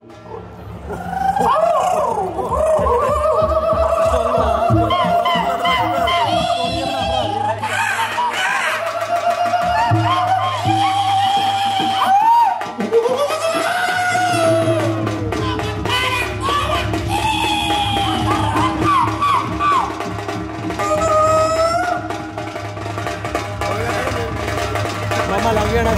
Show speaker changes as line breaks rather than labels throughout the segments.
मामा लग गया ना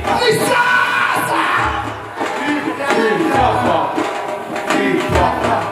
Kinshasa, Kinshasa.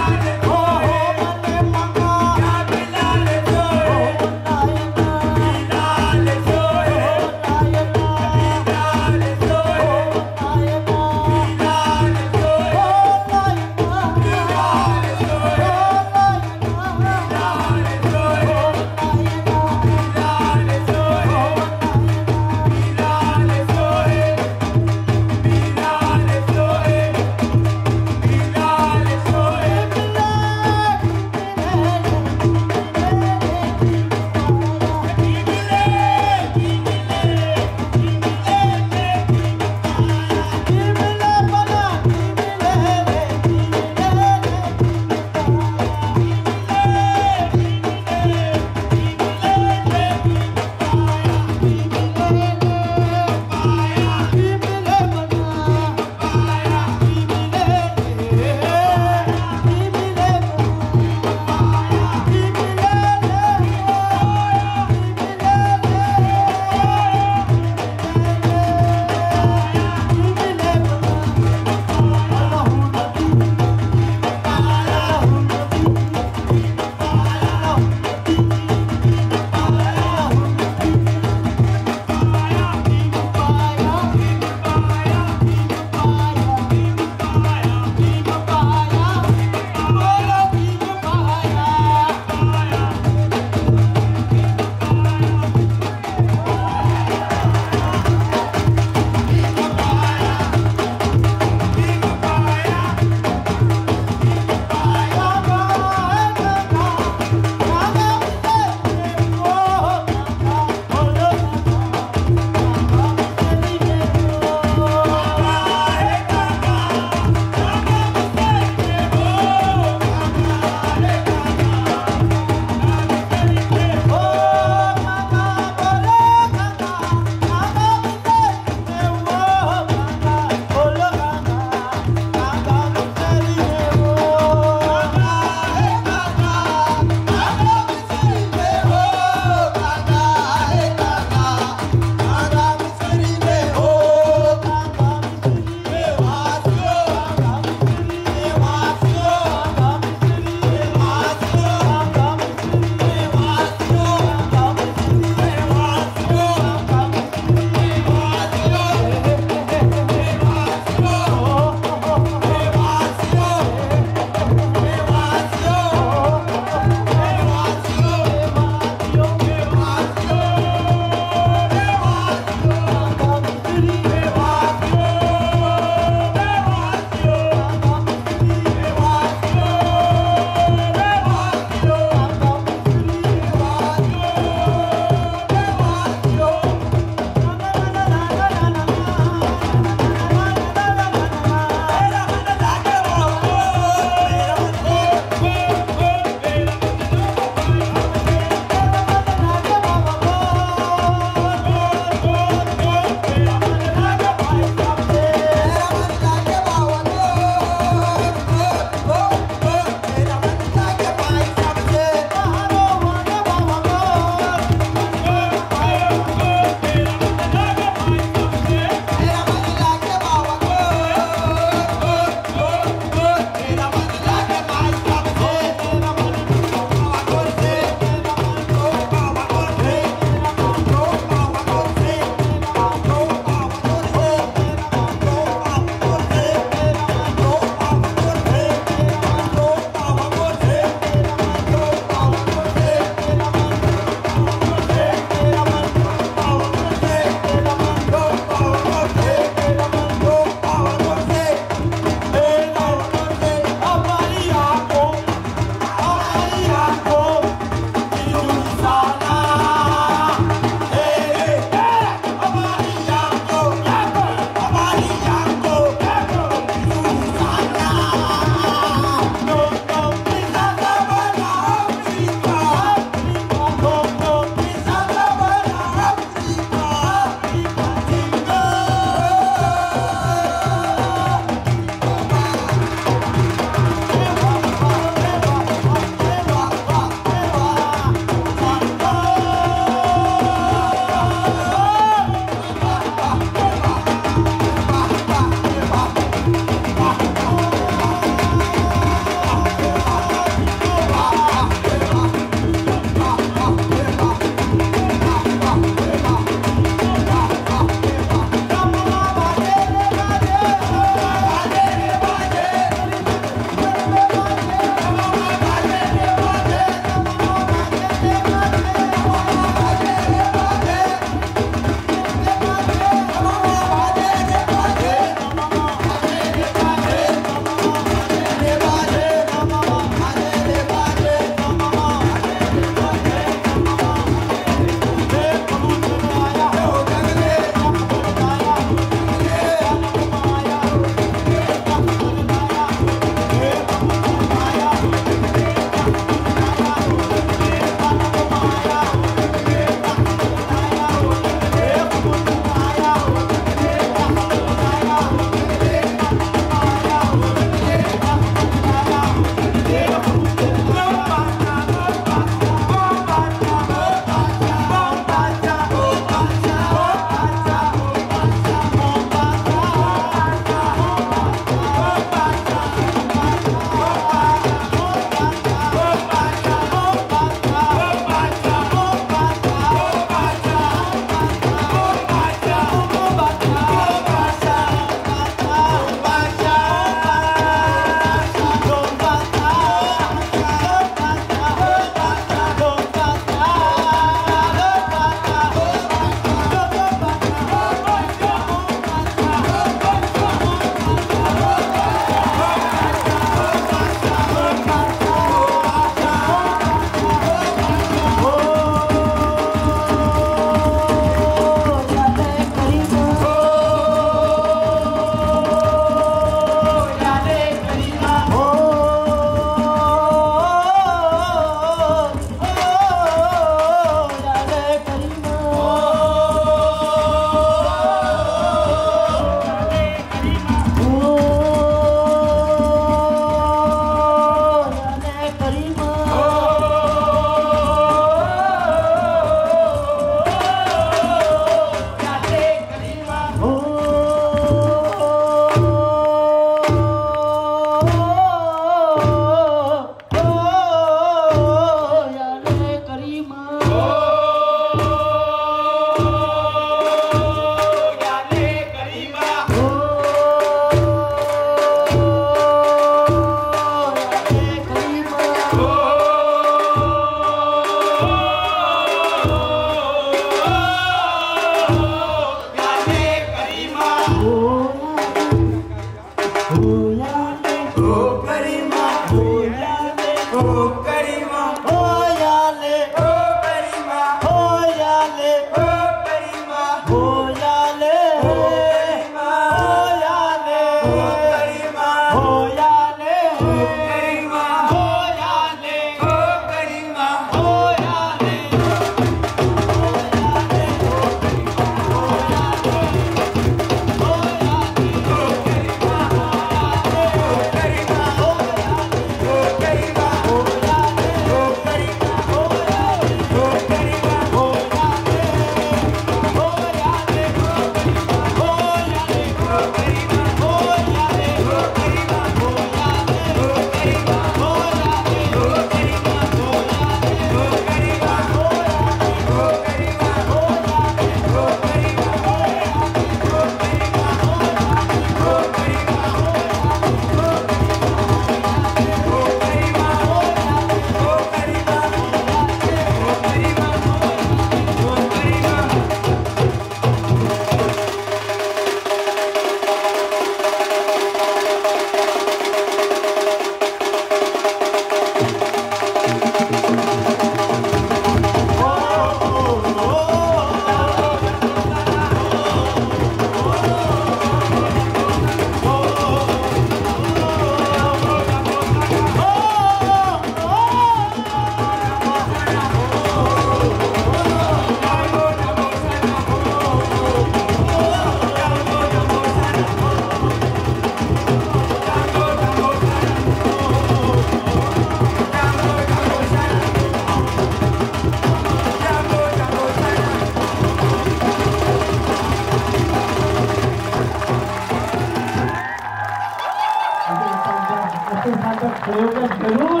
जरूर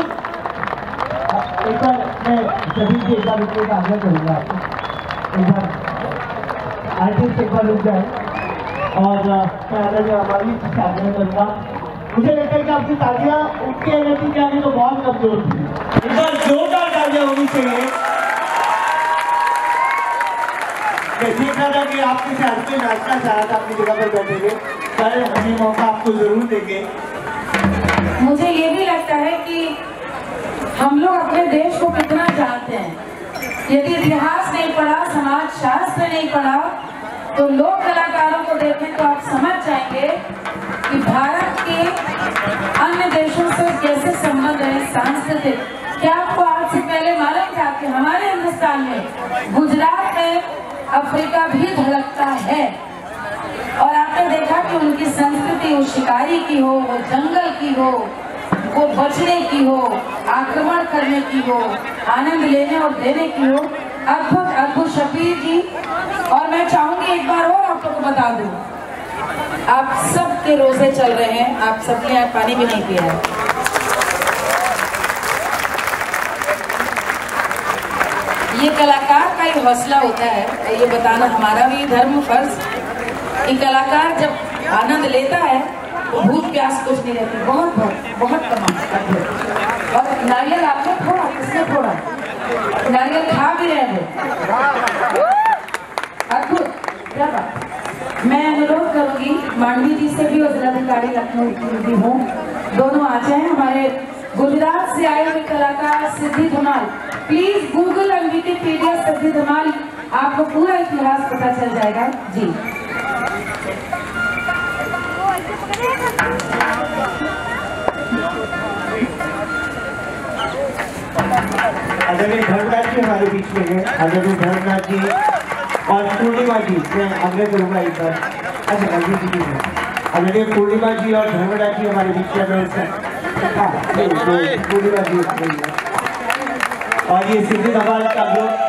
एक बार मैं सभी से एक बार रुकने का आग्रह करूँगा। एक बार आर्टिस्ट एक बार रुक जाए और मैं हमारी से आग्रह करूँगा। मुझे लगता है कि आपकी तालियां उनकी एनर्जी के आगे तो बहुत कमजोर थी। एक बार जोरदार तालियां होनी चाहिए। मैं देख रहा था कि आपके साथ में नाचना चाहा था, अपनी जगह पर बैठेंगे, पर हम ये मौका आपको जरूर देंगे।
मुझे ये भी लगता है कि हम लोग अपने देश को कितना जानते हैं। यदि इतिहास नहीं पढ़ा, समाज शास्त्र नहीं पढ़ा, तो लोक कलाकारों को देखें तो आप समझ जाएंगे कि भारत के अन्य देशों से कैसे संबंध है सांस्कृतिक। क्या आपको आज से पहले मालूम था कि हमारे हिंदुस्तान में, गुजरात में अफ्रीका भी धड़कता है? और आपने देखा कि उनकी संस्कृति वो शिकारी की हो, वो जंगल की हो, वो बचने की हो, आक्रमण करने की हो, आनंद लेने और देने की हो। अद्भुत अद्भुत शबीर जी। और मैं चाहूंगी एक बार और आप लोग को बता दूं, आप सबके रोजे चल रहे हैं, आप सबने आज पानी भी नहीं पिया है। ये कलाकार का ही हौसला होता है, ये बताना हमारा भी धर्म फर्ज कि कलाकार जब आनंद लेता है तो भूख प्यास कुछ नहीं रहती। बहुत बहुत बहुत कमाल। और नारियल आपने फोड़ा, किसने फोड़ा? नारियल खा भी रहे हैं, अद्भुत, क्या बात। मैं अनुरोध करूंगी मांडवी जी से भी और जिलाधिकारी लखनऊ की भी हूँ, दोनों आ जाए। हमारे गुजरात से आए हुए कलाकार सिद्धि धमाल, प्लीज गूगल और विकिपीडिया सिद्धि धमाल, आपको पूरा इतिहास पता चल जाएगा जी।
आदरणीय धर्मराज जी हमारे बीच में है। आदरणीय धर्मराज जी और पूर्णिमा जी, मैं आग्रह करूंगा एक बार। अच्छा जी जी आदरणीय पूर्णिमा जी और धर्मराज जी हमारे बीच में पूर्णिमा जी और ये सिद्धि धमाल का ग्रुप।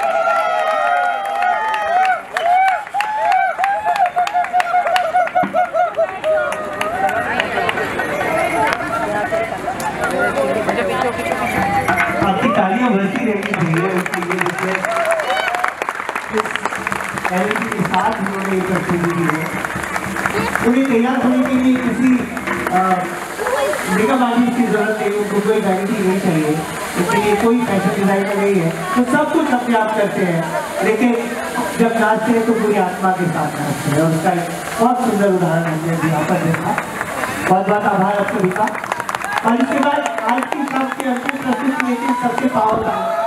आपकी तालियां बढ़ती रहनी चाहिए उसके लिए, जिससे के साथ उन्होंने ये प्रस्तुति की है। पूरी तैयार होने के लिए किसी निगम आदमी की जरूरत नहीं, उनको कोई गारंटी नहीं चाहिए, इसके लिए कोई फैशन डिजाइनर नहीं है। तो सब कुछ अपने आप करते हैं, लेकिन जब नाचते हैं तो पूरी आत्मा के साथ नाचते हैं। और उसका एक बहुत सुंदर उदाहरण हमने यहाँ पर देखा। बहुत बहुत आभार आप सभी का। और इसके बाद आज की शाम की अंतिम प्रस्तुति लेकिन सबसे पावर का